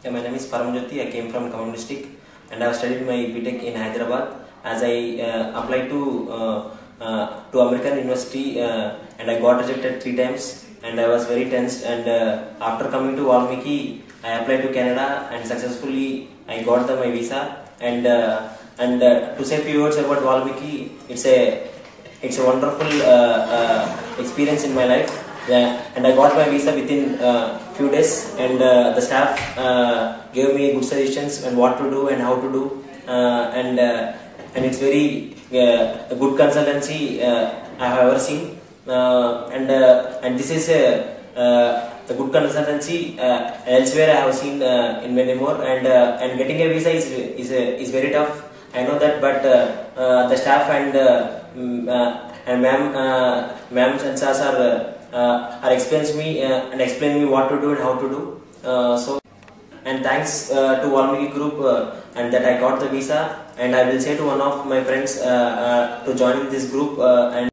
Yeah, my name is param1. I came from Khammam district and I have studied my BTech in Hyderabad. As I applied to American University and I got rejected 3 times and I was very tensed. And after coming to Valmiki, I applied to Canada and successfully I got my visa. And to say a few words about Valmiki, it's a wonderful experience in my life. And I got my visa within few days, and the staff gave me good suggestions on what to do and how to do, and it's very a good consultancy I have ever seen, and this is a good consultancy elsewhere I have seen in many more, and getting a visa is very tough. I know that, but the staff and ma'ams and sirs are explains me and explain me what to do and how to do. And thanks to Valmiki group and that I got the visa, and I will say to one of my friends to join in this group and